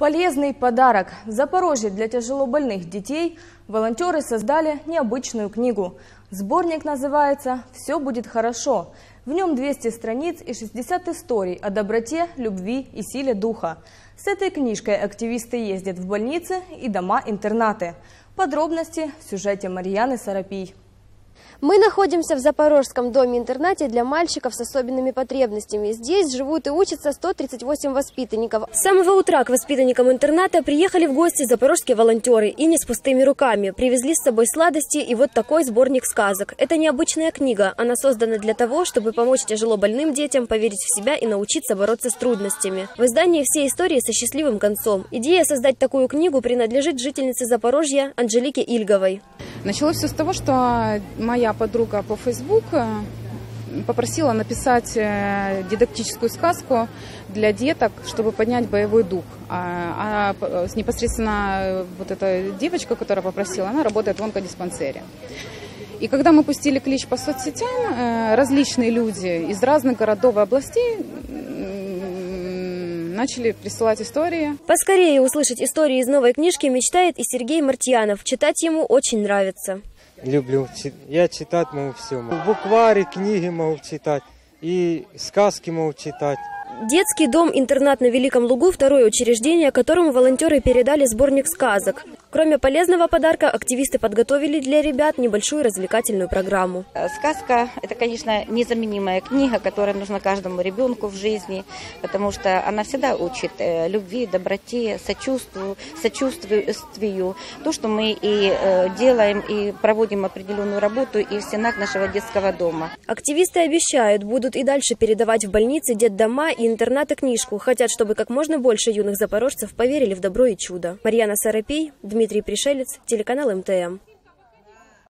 Полезный подарок. В Запорожье для тяжелобольных детей волонтеры создали необычную книгу. Сборник называется «Все будет хорошо». В нем 200 страниц и 60 историй о доброте, любви и силе духа. С этой книжкой активисты ездят в больницы и дома-интернаты. Подробности в сюжете Марьяны Сарапий. Мы находимся в Запорожском доме-интернате для мальчиков с особенными потребностями. Здесь живут и учатся 138 воспитанников. С самого утра к воспитанникам интерната приехали в гости запорожские волонтеры. И не с пустыми руками. Привезли с собой сладости и вот такой сборник сказок. Это необычная книга. Она создана для того, чтобы помочь тяжело больным детям поверить в себя и научиться бороться с трудностями. В издании все истории со счастливым концом. Идея создать такую книгу принадлежит жительнице Запорожья Анжелике Ильговой. Началось все с того, что моя подруга по Facebook попросила написать дидактическую сказку для деток, чтобы поднять боевой дух. Непосредственно вот эта девочка, которая попросила, она работает в онкодиспансере. И когда мы пустили клич по соцсетям, различные люди из разных городов и областей начали присылать истории. Поскорее услышать истории из новой книжки мечтает и Сергей Мартьянов. Читать ему очень нравится. Люблю. Я читать могу все. Буквари, книги могу читать и сказки могу читать. Детский дом-интернат на Великом Лугу – второе учреждение, которому волонтеры передали сборник сказок. Кроме полезного подарка, активисты подготовили для ребят небольшую развлекательную программу. Сказка – это, конечно, незаменимая книга, которая нужна каждому ребенку в жизни, потому что она всегда учит любви, доброте, сочувствию. То, что мы и делаем, и проводим определенную работу и в стенах нашего детского дома. Активисты обещают, будут и дальше передавать в больницы, детдома и интернаты книжку. Хотят, чтобы как можно больше юных запорожцев поверили в добро и чудо. Марьяна Сарапий, Дмитрий Пришелец, телеканал МТМ.